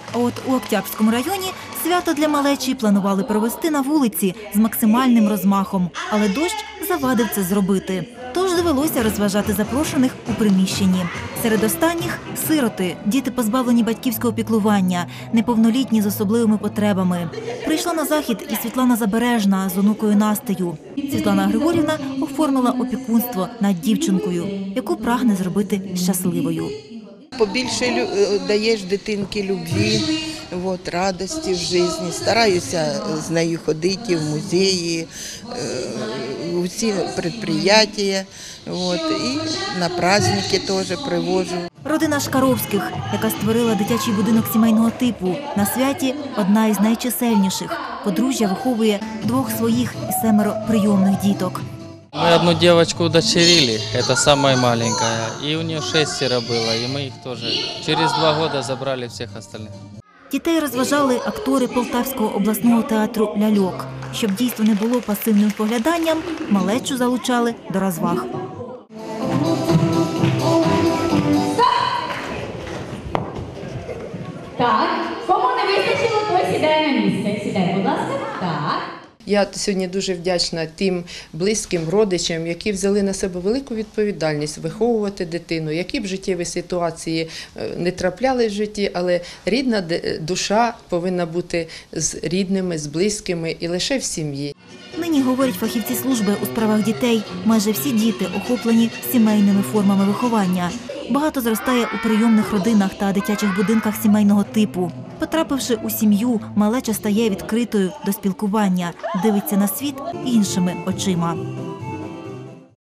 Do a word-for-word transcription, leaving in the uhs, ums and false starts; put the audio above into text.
А от у Октябрському районі свято для малечі планували провести на вулиці з максимальним розмахом, але дощ завадив це зробити. Тож довелося розважати запрошених у приміщенні. Серед останніх – сироти, діти позбавлені батьківського піклування, неповнолітні з особливими потребами. Прийшла на захід і Світлана Забережна з онукою Настею. Світлана Григорівна оформила опікунство над дівчинкою, яку прагне зробити щасливою. Побільше даєш дитинки любві, от, радості в житті. Стараюся з нею ходити в музеї, у всі підприємства, от, і на праздники теж привожу. Родина Шкаровських, яка створила дитячий будинок сімейного типу, на святі одна із найчисельніших. Подружжя виховує двох своїх і семеро прийомних діток. Мы одну девочку удочерили, это самая маленькая, и у нее шестеро было, и мы их тоже через два года забрали всех остальных. Дітей розважали актори Полтавського обласного театру «Ляльок». Щоб дійство не було пасивним спогляданням, малечу залучали до розваг. Так, кому не вистачило, той сідає на місце. Сідай, будь ласка. Так. Я сьогодні дуже вдячна тим близьким родичам, які взяли на себе велику відповідальність виховувати дитину, які б життєві ситуації не трапляли в житті, але рідна душа повинна бути з рідними, з близькими і лише в сім'ї. Нині, говорять фахівці служби у справах дітей, майже всі діти охоплені сімейними формами виховання. Багато зростає у прийомних родинах та дитячих будинках сімейного типу. Потрапивши у сім'ю, малеча стає відкритою до спілкування, дивиться на світ іншими очима.